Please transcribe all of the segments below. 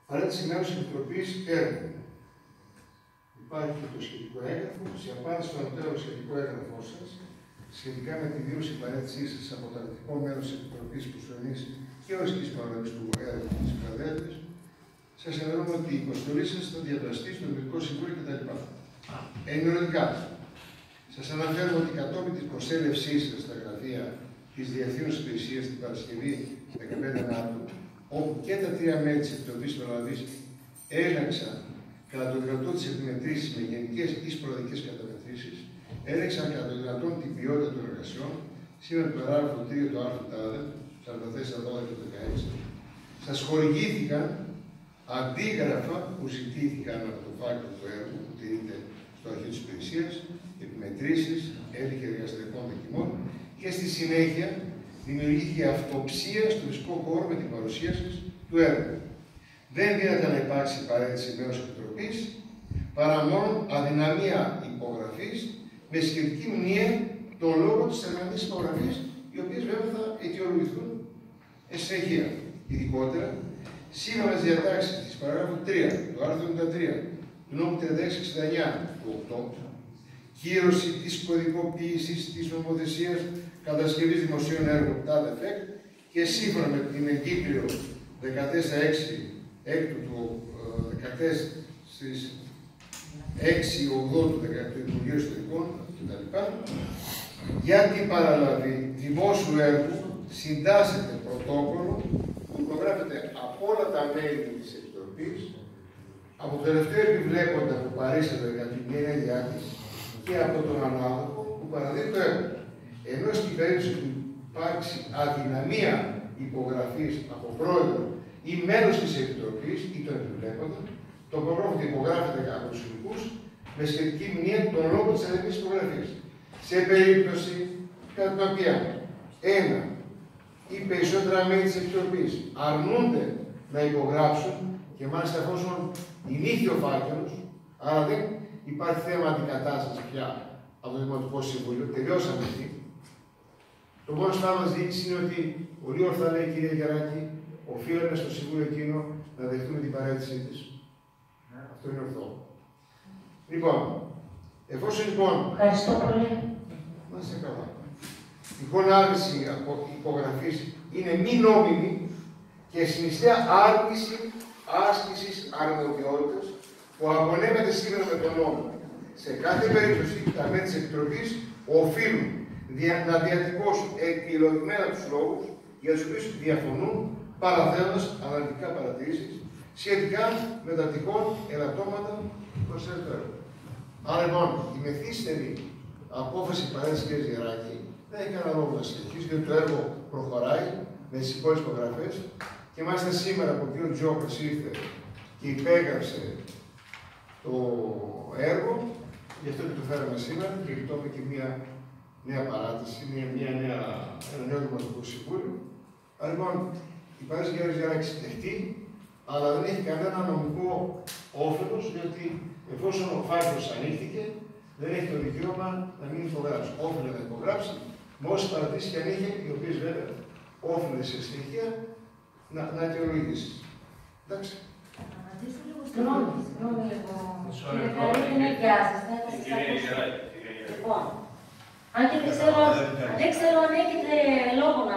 Παρέτηση μέρους της Επιτροπής έργου. Υπάρχει και το σχετικό έγγραφο. Σε απάντηση στο ανωτέρω σχετικό έγγραφό σας, σχετικά με τη δήλωση παρέτησή σας από το αρνητικό μέρος της Επιτροπής Προσωρινής και οριστικής παραγωγής του έργου της Φιλαδέλφειας, σας ενημερώνουμε ότι η υποστολή σας θα διαβαστεί στο Δημοτικό Συμβούλιο κτλ. Ενημερωτικά, σας αναφέρουμε ότι κατόπιν της προσέλευσής σας στα γραφεία της Διευθύνουσας Υπηρεσίας την Παρασκευή 15 Μάρτου, όπου και τα τρία μέλη της Επιτροπής Παραλαβής έλεξαν κατά το δυνατόν τις επιμετρήσεις με γενικές ή σποραδικές καταμετρήσεις, έλεξαν κατά το δυνατόν την ποιότητα των εργασιών, σύμφωνα με το παράγραφο 3 του άρθρου ΤΑΔΕ, 44, 12 και 16. Σας χορηγήθηκαν αντίγραφα που ζητήθηκαν από το φάκελο του έργου που τηρείται στο αρχείο της υπηρεσίας, επιμετρήσεις, έλεγχοι εργαστηριακών δοκιμών και στη συνέχεια δημιουργήθηκε αυτοψία στο φυσικό χώρο με την παρουσία σας του έργου. Δεν δύναται να υπάρξει παρέτηση μέρους της Επιτροπής παρά μόνο αδυναμία υπογραφής με σχετική μνήμα των λόγων της θερμανής υπογραφής, οι οποίες βέβαια θα αιτιολογηθούν εν συνεχεία. Ειδικότερα, σύμφωνα με τις διατάξεις της παραγράφου 3 του άρθρου 73 του νόμου 3669 του 8, κύρωση της κωδικοποίησης της νομοθεσίας κατασκευής δημοσίων έργων ΤΑΔΕΦΕΚ και σύμφωνα με την εγκύκλιο 14.6 έκτου του 14 στις 6.8 του Υπουργείου Ιστορικών κτλ. Για την παραλαβή δημόσιου έργου συντάσσεται πρωτόκολλο που υπογράφεται από όλα τα μέλη της Επιτροπής, από το τελευταίο επιβλέποντα που παρήσατε για την ενέργειά της και από τον ανάδοχο που παραδίδει το έργο. Ενώ στην περίπτωση που υπάρξει αδυναμία υπογραφής από πρόεδρο ή μέλος της Επιτροπής ή τον επιβλέποντα, το πρόγραμμα υπογράφεται από τους ειδικούς με σχετική μνήμα των λόγων της αδυναμίας υπογραφής. Σε περίπτωση κατά την οποία ένα ή περισσότερα μέλη της Επιτροπής αρνούνται να υπογράψουν και μάλιστα εφόσον είναι ο φάκελος, άρα δεν υπάρχει θέμα αντικατάστασης πια από το Δημοτικό Συμβούλιο, τελειώσαμε εκεί. Το μόνο σφάλμα της διοίκησης είναι ότι πολύ ορθά λέει η κυρία Γεράκη, οφείλουμε στο Συμβούλιο εκείνο να δεχτούμε την παρέτησή της. Αυτό είναι ορθό. Λοιπόν, εφόσον λοιπόν. Ευχαριστώ πολύ. Να είστε καλά. Τυχόν άρνηση υπογραφής είναι μη νόμιμη και συνισταία άρνηση άσκησης αρμοδιότητας που απονέμεται σύμφωνα με τον νόμο. Σε κάθε περίπτωση, τα μέλη της Επιτροπής οφείλουν να διατυπώσουν επιλογημένα τους λόγους για τους οποίους διαφωνούν, παραθέτοντας αναλυτικά παρατηρήσεις σχετικά με τα τυχόν ελαττώματα προς το έργο. Άρα λοιπόν, η μεθύστερη απόφαση παρέτησης κ. Γεράκη δεν έχει κανένα λόγο να συνεχίσει, διότι το έργο προχωράει με τις υπόλοιπες υπογραφές και μάλιστα σήμερα που ο κ. Τζόκρης ήρθε και υπέγραψε το έργο, γι' αυτό και το φέραμε σήμερα και γλιτώμε και μια νέα παράταση, ένα νέο Δημοτικό Συμβούλιο. Άρα λοιπόν, η παρέτηση κ. Γεράκη συντεχτεί, αλλά δεν έχει κανένα νομικό όφελος, διότι εφόσον ο φάκελος ανοίχθηκε, δεν έχει το δικαίωμα να μην υπογράψει. Όφελε να υπογράψει, με όσες παρατηρήσεις και αν είχε, οι οποίες βέβαια όφελε σε συνεχεία να αιτιολογήσει. Εντάξει. Συγγνώμη λίγο. Κύριε Καρή, την υγειά σας, θα σας ακούσω. Λοιπόν, αν και δεν ξέρω αν έχετε λόγο να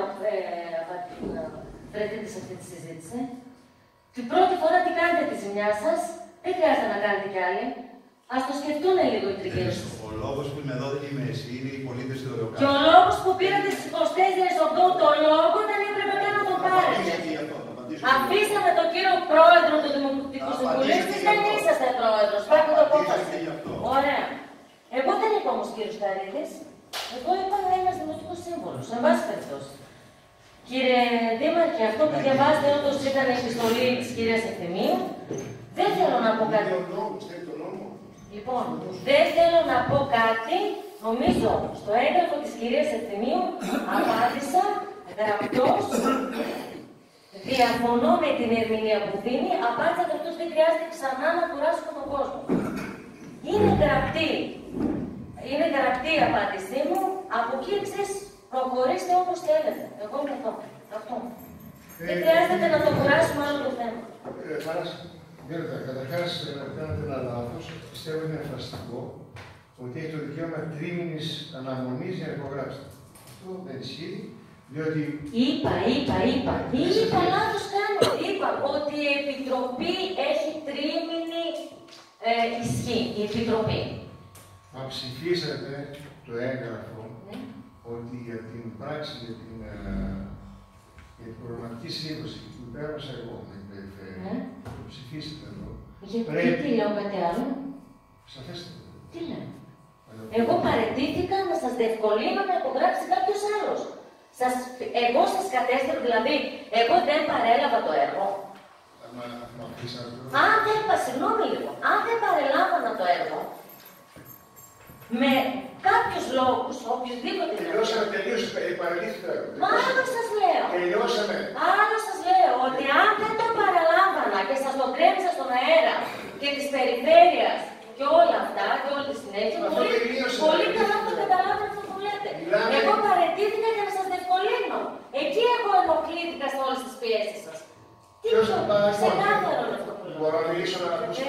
βρεθείτε σε αυτή τη συζήτηση. Την πρώτη φορά τι κάνετε τη ζημιά σας, δεν χρειάζεται να κάνετε κι άλλη. Ας το σκεφτούν λίγο οι τριγύρους σας. Ο λόγος που είμαι εδώ δεν είμαι εσύ, είναι οι πολίτες του Ευρωπαϊκού. Και ο λόγος που πήρατε στις 24 το λόγο ήταν έπρεπε και να το πάρετε. Αφήσαμε τον κύριο πρόεδρο του Δημοτικού Συμβουλίου, εσείς δεν είσαστε πρόεδρος. Πάρτε το απόφαση. Ωραία. Εγώ δεν είπα όμως κύριος Καρίδης. Εγώ είπα ένας δημοτικός σύμβολος. Εν πάση περιπτώσει. Κύριε Δήμαρχε, αυτό που διαβάζετε όντως ήταν η επιστολή της κυρίας Ευθυμίου. Δεν θέλω να πω κάτι. Λοιπόν, δεν θέλω να πω κάτι. Νομίζω στο έγγραφο της κυρίας Ευθυμίου απάντησα γραπτός. Διαφωνώ με την ερμηνεία που δίνει. Απάντησα ότι αυτός δεν χρειάζεται ξανά να κουράσουμε τον κόσμο. Είναι γραπτή η απάντησή μου. Από εκεί εξής προχωρήστε όπως θέλετε. Εγώ είμαι εδώ. Αυτό. Δεν χρειάζεται να το κουράσουμε άλλο το θέμα. Καταρχάς, κάνετε ένα λάθος. Πιστεύω είναι εφαστικό ότι έχει το δικαίωμα τρίμηνης αναμονής για να υπογράψετε. Αυτό δεν ισχύει, διότι. Είπα λάθος κάνω. Είπα ότι η Επιτροπή έχει τρίμηνη ισχύ. Η Επιτροπή. Μα ψηφίσατε το έγγραφο ότι για την πράξη για την προγραμματική σύμβαση που υπέγραψα εγώ με την περιφέρεια, το ψηφίσατε εδώ. Γιατί τι λέω κάτι άλλο. Σαφέστατα. Τι λέω. Εγώ παραιτήθηκα να σας διευκολύνω να υπογράψει κάποιος άλλος. Εγώ σας κατέστρεψα, δηλαδή, εγώ δεν παρέλαβα το έργο. Συγγνώμη λίγο, αν δεν παρελάβανα το έργο, με κάποιους λόγους, οποιουσδήποτε. Τελειώσαμε, παραλήφθηκα. Μα άλλο σας λέω. Τελειώσαμε. Άλλο σας λέω ότι αν δεν το παραλάμβανα και σας το κρέμισα στον αέρα και της περιφέρειας και όλα αυτά και όλη τη συνέχεια, πολύ καλά το καταλάβετε αυτό που λέτε. Εγώ παραιτήθηκα για να σας διευκολύνω. Εκεί εγώ ενοχλήθηκα σε όλες τις πιέσεις σας. Τι πιο ξεκάθαρο είναι αυτό που λέω. Μπορώ να μιλήσω να ακούσω.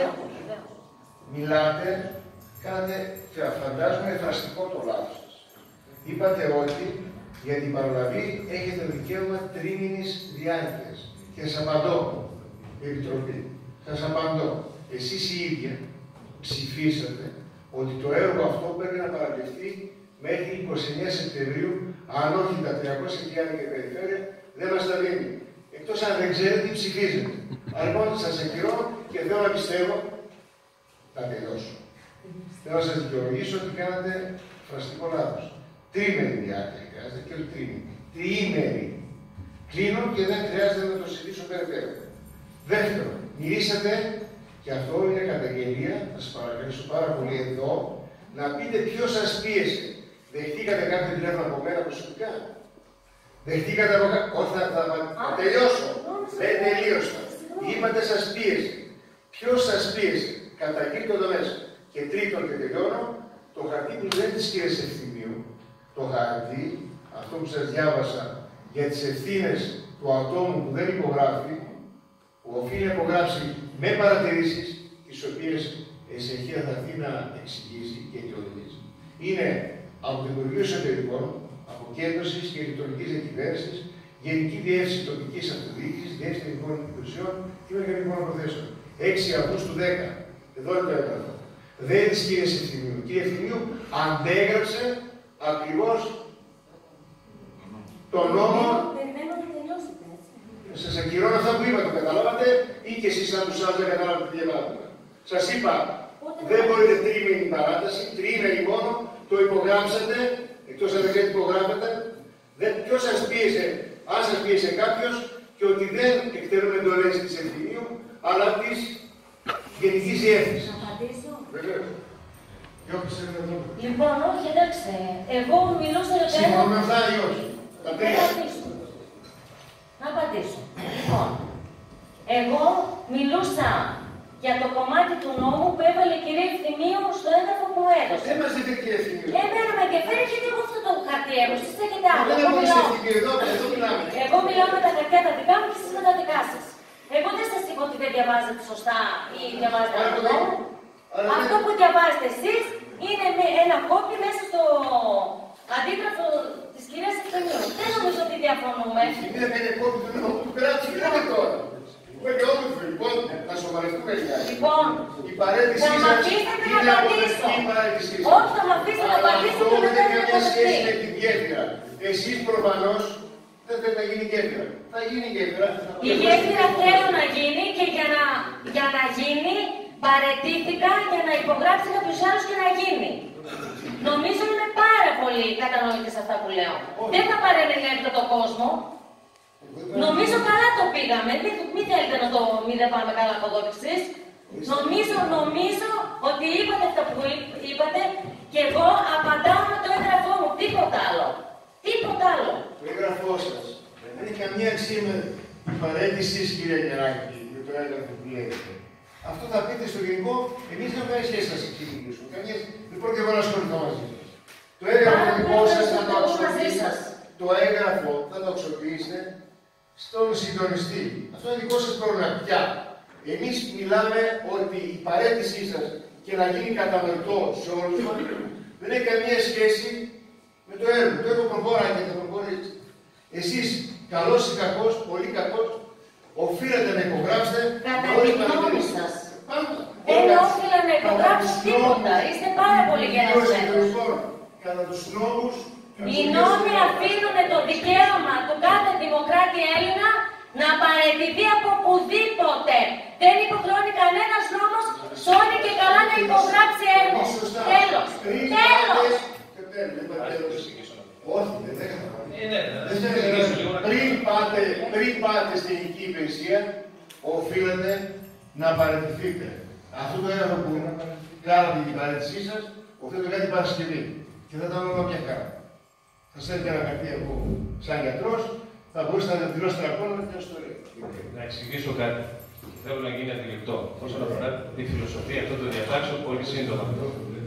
Μιλάτε, κάνατε, φαντάζομαι, εφαστικό το λάθος σας. Είπατε ότι για την παραλαβή έχετε δικαίωμα τρίμηνης διάρκειας. Και σας απαντώ, Επιτροπή, σας απαντώ. Εσείς οι ίδια ψηφίσατε ότι το έργο αυτό πρέπει να παραλυφθεί μέχρι 29 Σεπτεμβρίου, αν όχι τα 300 χιλιάδες και περιφέρεια, δεν μας τα δίνει. Εκτός αν δεν ξέρετε τι ψηφίζετε. Αλλά λοιπόν σας ακυρώνω και θέλω να πιστεύω, θα τελειώσω. Θέλω να σας δικαιολογήσω ότι κάνατε φραστικό λάθος. Τρίμερη διάρκεια χρειάζεται και όχι τρίμηνη. Τριήμερη. Κλείνω και δεν χρειάζεται να το συζητήσω περαιτέρω. Δεύτερον, μιλήσατε, και αυτό είναι καταγγελία, θα σας παρακαλέσω πάρα πολύ εδώ, να πείτε ποιος σας πίεσε. Δεχτήκατε κάποιο τηλέφωνο από μένα προσωπικά. Δεχτήκατε από κάποιο. Όχι, θα τελειώσω. Δεν τελείωσα. Είπατε σας πίεσε. Ποιος σας πίεσε. Καταγγείλτε το μέσα. Και τρίτον, και τελειώνω, το χαρτί που δεν της κύριε Ευθυμίου, το χαρτί, αυτό που σας διάβασα για τις ευθύνες του ατόμου που δεν υπογράφει, που οφείλει να υπογράψει με παρατηρήσεις, τις οποίες εσεχεία θα έρθει να εξηγήσει και αιτιολογήσει. Είναι από το Υπουργείο Εσωτερικών, Αποκέντρωσης και Λειτουργικής Διακυβέρνησης, Γενική Διεύθυνση Τοπικής Αυτοδιοίκησης, Διεύθυνση Ελληνικών Υπηρεσιών και Μηχανικών Προθέσεων. 6 Αυγούστου 10. Εδώ είναι το έγγραφο. Δεν είναι της κυρίας Ευθυμίου. Η κυρία Ευθυμίου αντέγραψε ακριβώς τον νόμο. Περιμένω να τελειώσετε, έτσι. Σας ακυρώνω αυτά που είπα, το καταλάβατε, ή και εσείς σαν τους άλλους δεν καταλάβατε τι διαβάζετε. Σας είπα, δεν μπορείτε τρίμηνη παράταση, τριήμερη μόνο, το υπογράψατε, εκτός αν δεν ξέρετε τι υπογράφετε. Ποιος σας πίεσε, αν σας πίεσε κάποιος, και ότι δεν εκτελούμε εντολές της Ευθυμίου, αλλά της Γενικής Διεύθυνσης. Να απαντήσω. Βεβαίως. Λοιπόν, όχι, εντάξει. Εγώ μιλούσα για το έργο. Συμφωνώ με αυτά ή όχι. Τα τρία. Να απαντήσω. Λοιπόν, εγώ μιλούσα για το κομμάτι του νόμου που έβαλε η κυρία Ευθυμίου στο έγγραφο που μου έδωσε. Δεν μας δείτε κυρία Ευθυμίου. Εμένα με ενδιαφέρει γιατί εγώ αυτό το χαρτί έχω. Εσείς έχετε άλλο. Δεν μπορείτε εδώ μιλάμε. Εγώ μιλάω με τα χαρτιά τα δικά μου και εσείς με τα δικά σας. Εγώ δεν σας είπα ότι δεν διαβάζετε σωστά ή διαβάζετε άλλο νόμο. Αυτό που διαβάζετε εσείς είναι ένα κόπι μέσα στο αντίγραφο της κυρίας Ευθυμίου. Δεν νομίζω ότι διαφωνούμε. Είναι ένα κόπι του νόμου του κράτους. Τι λέμε τώρα. Πρέπει όμορφο, λοιπόν, να σοβαρευτούμε λιγάκι. Λοιπόν, η παρέτησή θα μ' σας αφήσετε να είναι απαντήσω. αποδεκτή η παρέτησή σας. Όχι, θα μ' αφήσετε να απαντήσω Αυτό και δεν μετά έχει να καμία σχέση με απαντήσω. την γέφυρα. Εσείς προφανώς δεν θέλετε να γίνει γέφυρα. Θα γίνει γέφυρα. Η γέφυρα θέλω να γίνει και για να γίνει παρετήθηκα για να υπογράψει κάποιος άλλος και να γίνει. Νομίζω είμαι πάρα πολύ κατανοητή σε αυτά που λέω. Δεν θα παρενελεύσω τον κόσμο. Νομίζω καλά το πήγαμε. Μην θέλετε να το μην δεν πάμε καλά από εδώ εξής. Νομίζω ότι είπατε αυτά που είπατε και εγώ απαντάω με το έγγραφό μου. Τίποτα άλλο. Τίποτα άλλο. Το έγγραφό σας δεν έχει καμία αξία με την παρέτησή, κυρία Γεράκη, με το έγγραφο που λέγεται. Αυτό θα πείτε στο γενικό, εμείς δεν έχουμε σχέση να σας εξηγήσουμε. Δεν πρόκειται εγώ να ασχοληθώ μαζί σας. Το έγγραφο δικό σας θα το αξιοποιήσετε. Το έγγραφο θα το αξιοποιήσετε στον συντονιστή. Αυτό είναι δικό σας προνομιά. Εμείς μιλάμε ότι η παραίτησή σας και να γίνει κατανοητό σε όλους μας δεν έχει καμία σχέση με το έργο. Το έργο προχωράει και θα προχωρήσει. Εσείς, καλός ή κακός, πολύ κακός, οφείλετε να υπογράψετε. Κατά τη γνώμη σας. Πάντα. Δεν όφιλα να υπογράψω τίποτα. Είστε πάρα πολύ γεννασμένος. Κατά τους νόμους. Οι νόμοι αφήνουν το δικαίωμα του κάθε δημοκράτη Έλληνα να παραιτηθεί από οπουδήποτε. Δεν υποχρεώνει κανένας νόμος σώνει και καλά να υπογράψει έργο. Τέλος. Τέλος. Όχι, δεν πριν πάτε στην ειδική υπηρεσία, οφείλετε να παραιτηθείτε. Αυτό το έργο που κάνατε την παραιτησή σας, οφείλετε να κάνετε Παρασκευή. Και θα ήταν όλα μια χαρά. Θα στέλνετε ένα χαρτί από σαν γιατρός, θα μπορούσατε να δηλώσετε ακόμα μια ιστορία. Να εξηγήσω κάτι. Θέλω να γίνει αντιληπτό όσον αφορά τη φιλοσοφία αυτών των διατάξεων πολύ σύντομα.